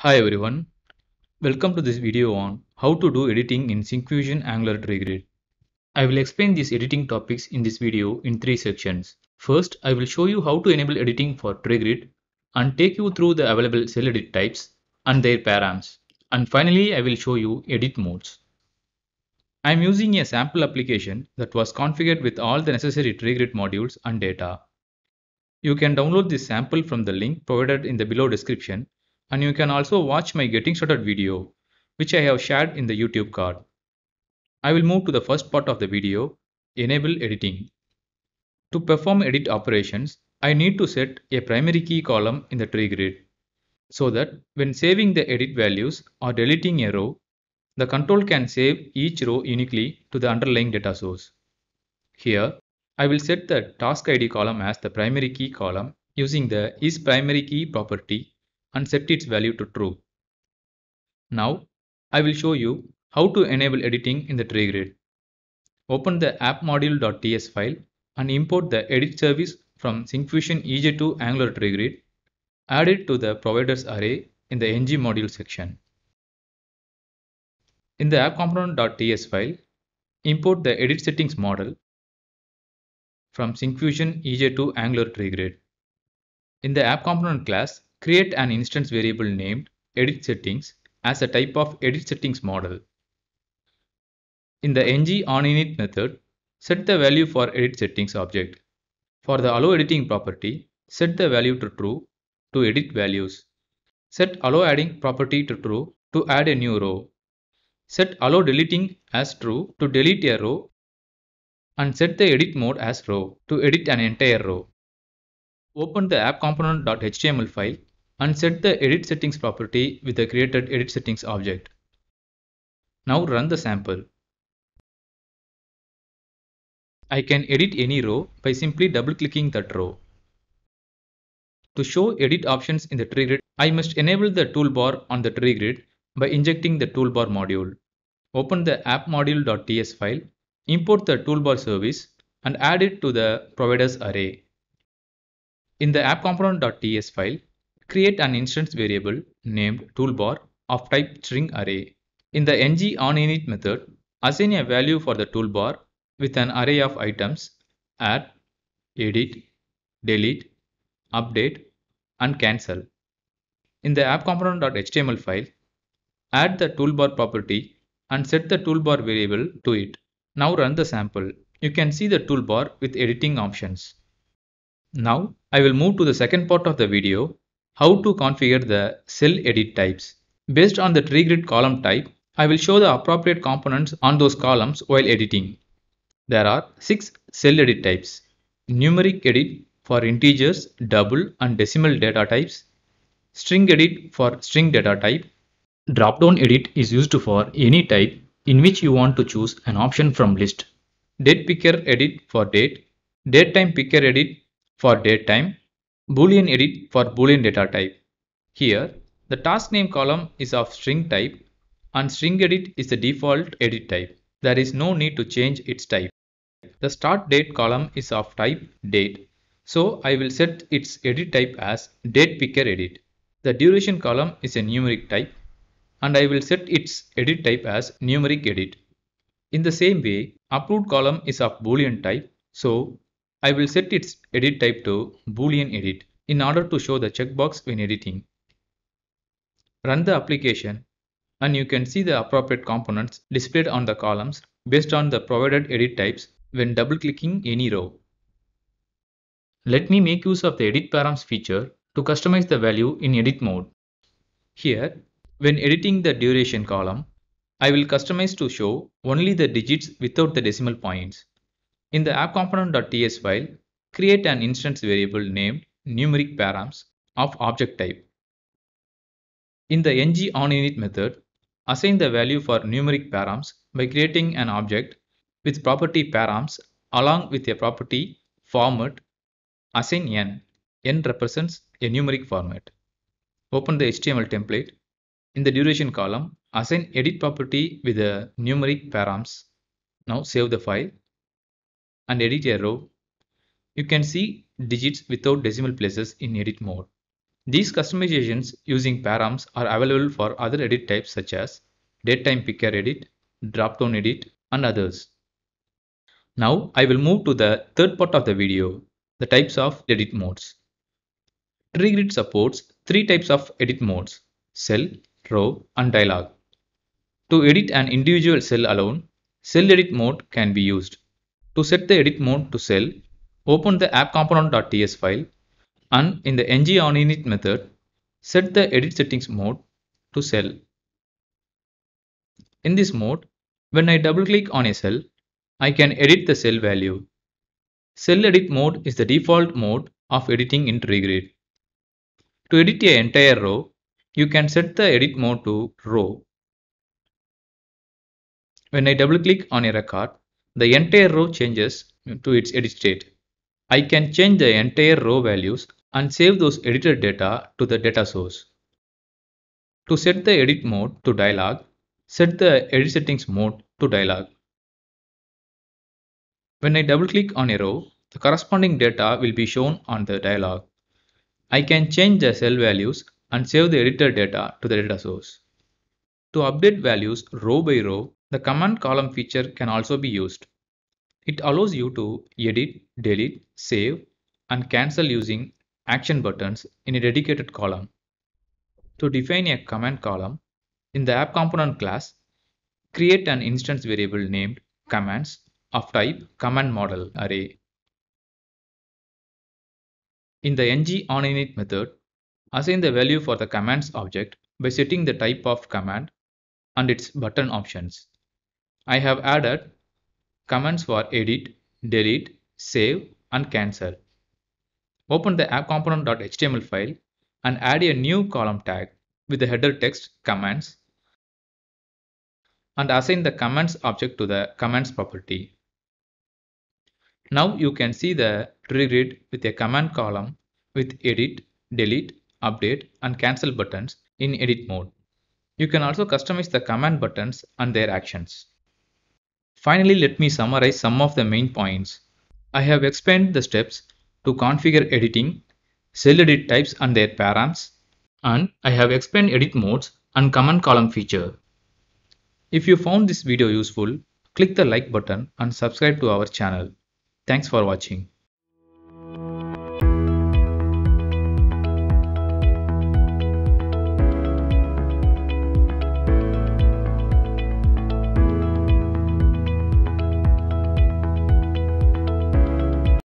Hi everyone, welcome to this video on how to do editing in Syncfusion Angular Tree Grid. I will explain these editing topics in this video in three sections. First, I will show you how to enable editing for Tree Grid and take you through the available cell edit types and their params. And finally, I will show you edit modes. I am using a sample application that was configured with all the necessary Tree Grid modules and data. You can download this sample from the link provided in the below description, and you can also watch my getting started video, which I have shared in the YouTube card. I will move to the first part of the video, enable editing. To perform edit operations, I need to set a primary key column in the tree grid so that when saving the edit values or deleting a row, the control can save each row uniquely to the underlying data source. Here, I will set the task ID column as the primary key column using the isPrimaryKey property and set its value to true. Now, I will show you how to enable editing in the tree grid. Open the appmodule.ts file and import the edit service from Syncfusion EJ2 Angular Tree Grid. Add it to the providers array in the ng module section. In the appcomponent.ts file, import the edit settings model from Syncfusion EJ2 Angular Tree Grid. In the appComponent class, create an instance variable named editSettings as a type of editSettings model. In the ngOnInit method, set the value for editSettings object. For the allowEditing property, set the value to true to edit values. Set allowAdding property to true to add a new row. Set allowDeleting as true to delete a row, and set the edit mode as row to edit an entire row. Open the appcomponent.html file and set the edit settings property with the created edit settings object. Now run the sample. I can edit any row by simply double-clicking that row. To show edit options in the tree grid, I must enable the toolbar on the tree grid by injecting the toolbar module. Open the appmodule.ts file, import the toolbar service and add it to the providers array. In the appcomponent.ts file, create an instance variable named toolbar of type string array. In the ngOnInit method, assign a value for the toolbar with an array of items add, edit, delete, update, and cancel. In the appcomponent.html file, add the toolbar property and set the toolbar variable to it. Now run the sample. You can see the toolbar with editing options. Now I will move to the second part of the video, how to configure the cell edit types. Based on the tree grid column type, I will show the appropriate components on those columns while editing. There are 6 cell edit types: numeric edit for integers, double and decimal data types, string edit for string data type, drop-down edit is used for any type in which you want to choose an option from list, date picker edit for date, datetime picker edit for datetime, boolean edit for boolean data type. Here, the task name column is of string type and string edit is the default edit type. There is no need to change its type. The start date column is of type date, so I will set its edit type as date picker edit. The duration column is a numeric type and I will set its edit type as numeric edit. In the same way, approved column is of boolean type, so I will set its edit type to boolean edit in order to show the checkbox when editing. Run the application and you can see the appropriate components displayed on the columns based on the provided edit types when double-clicking any row. Let me make use of the edit params feature to customize the value in edit mode. Here, when editing the duration column, I will customize to show only the digits without the decimal points. In the appcomponent.ts file, create an instance variable named numeric params of object type. In the ngOnInit method, assign the value for numeric params by creating an object with property params along with a property format. Assign n. N represents a numeric format. Open the HTML template. In the duration column, assign edit property with the numeric params. Now save the file and edit a row. You can see digits without decimal places in edit mode. These customizations using params are available for other edit types such as datetime picker edit, dropdown edit, and others. Now I will move to the third part of the video, the types of edit modes. TreeGrid supports three types of edit modes: cell, row, and dialog. To edit an individual cell alone, cell edit mode can be used. To set the edit mode to cell, open the appcomponent.ts file and in the ngOnInit method, set the edit settings mode to cell. In this mode, when I double click on a cell, I can edit the cell value. Cell edit mode is the default mode of editing in TreeGrid. To edit an entire row, you can set the edit mode to row. When I double click on a record, the entire row changes to its edit state. I can change the entire row values and save those edited data to the data source. To set the edit mode to dialog, set the edit settings mode to dialog. When I double click on a row, the corresponding data will be shown on the dialog. I can change the cell values and save the edited data to the data source. To update values row by row, the command column feature can also be used. It allows you to edit, delete, save, and cancel using action buttons in a dedicated column. To define a command column, in the appComponent class, create an instance variable named commands of type command model array. In the ngOnInit method, assign the value for the commands object by setting the type of command and its button options. I have added commands for edit, delete, save, and cancel. Open the appcomponent.html file and add a new column tag with the header text commands and assign the commands object to the commands property. Now you can see the TreeGrid with a command column with edit, delete, update, and cancel buttons in edit mode. You can also customize the command buttons and their actions. Finally, let me summarize some of the main points. I have explained the steps to configure editing, cell edit types and their params, and I have explained edit modes and command column feature. If you found this video useful, click the like button and subscribe to our channel. Thanks for watching.